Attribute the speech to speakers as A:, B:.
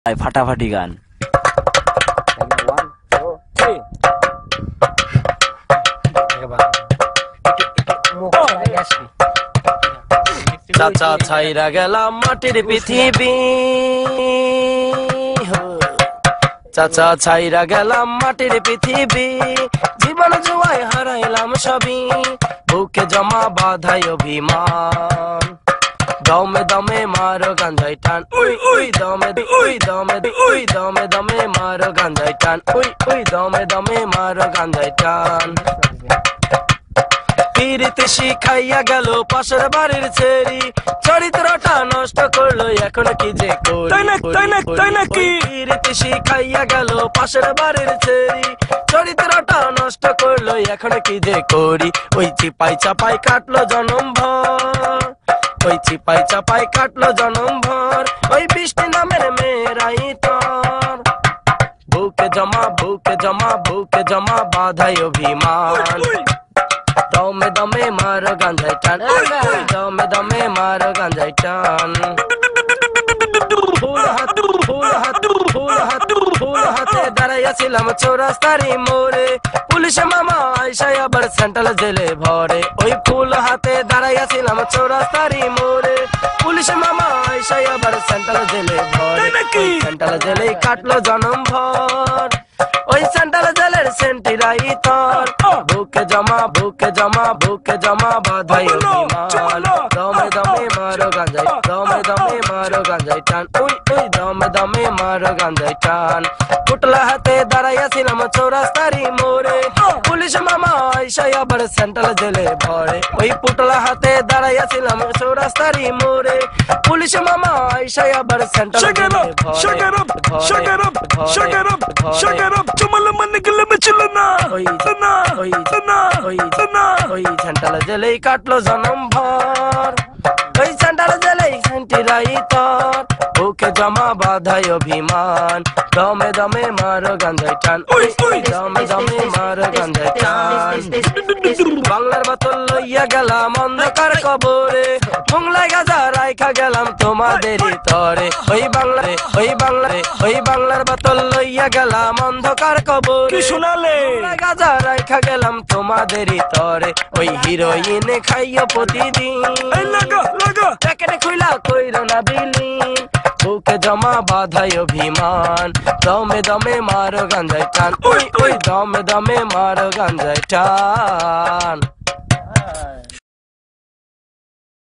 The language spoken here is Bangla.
A: ফাটাফাটি গান। চাচা ছাইরা গেলাম মাটির পৃথিবী, চাচা ছাইরা গেলাম মাটির পৃথিবী, জীবন জুয়ায় হারাইলাম সবই, বুকে জমা বাধাই অভিমান, দমে দমে মারো গাঞ্জাই টান, উই উই দমে উই দমে উই দমে দমে মারো গাঞ্জাই টান, উই উই দমে দমে মারো গাঞ্জাই টান। পিরিতি শিখাইয়া গেল পাশের বাড়ির ছেড়ি, চরিত্রটা নষ্ট করলো এখন কি যে করি। পিরিতি শিখাইয়া গেল পাশের বাড়ির ছেড়ি, চরিত্রটা নষ্ট করলো এখন কি যে করি। ওই চিপাই চাপাই কাটলো জনম ভর, ওই চিপাই চাপাই কাটলো জনম ভর, ওই বৃষ্টি নামের মেয়েরাই তোর, বুকে জমা বুকে জমা বুকে জমা বাধাই অভিমান, দমে দমে মারো গাঞ্জাই টান, দমে দমে মারো গাঞ্জাই টান। ফুল হাত ফুল হাত ফুল হাত ফুল হাতে দাঁড়াইয়াছিলাম চৌরাস্তারি মোড়ে, পুলিশ মামা আইসাই আবার সেন্ট্রাল জেলে ভরে। ওই ফুল হাতে দাঁড়াইয়াছিলাম চৌরাস্তারি মোড়ে, পুলিশ মামা আইসাই আবার সেন্ট্রাল জেলে ভরে। সেন্ট্রাল জেলে কাটলো জনম ভর, ওই সেন্ট্রাল জেলের সেন্টিরাই তোর, বুকে জমা বুকে জমা বুকে জমা বাধাই অভিমান, দমে দমে মারো গাঞ্জাই, দমে দমে মারো গাঞ্জাই টান, উই উই দমে দমে মারো গাঞ্জাই টান। পুটলা হাতে দাঁড়াইয়াছিলাম চৌরাস্তারি মোড়ে, পুলিশ মামা আইসাই আবার সেন্ট্রাল জেলে ভরে। ওই পুটলা হাতে দাঁড়াইয়াছিলাম চৌরাস্তারি মোড়ে, পুলিশ মামা আইসাই আবার সেন্ট্রাল জেলে ভরে। ওই সেন্ট্রাল জেলেই কাটলো জনম ভর, ওই সেন্ট্রাল জেলেই সেন্টিরাই তোর, বুকে জমা বাধাই অভিমান, দমে দমে মারো গাঞ্জাই টান, দমে দমে মারো গাঞ্জাই টান। বাংলার বোতল লইয়া গেলাম অন্ধকার কবরে, মোংলায় গাজা রাইখা গেলাম তোমাদেরই তরে। ওই বাংলারে ওই বাংলারে ওই বাংলার বোতল লইয়া গেলাম অন্ধকার কবরে, শোনালে গাজা রাইখা গেলাম তোমাদেরই তরে। ওই হিরোইন খাইও প্রতিদিন, প্যাকেটে খুইলা কইরো না বিলীন, বুকে জমা বাধাই অভিমান, দমে দমে মারো গাঞ্জাই টান, উই উই দমে দমে মারো গাঞ্জাই টান।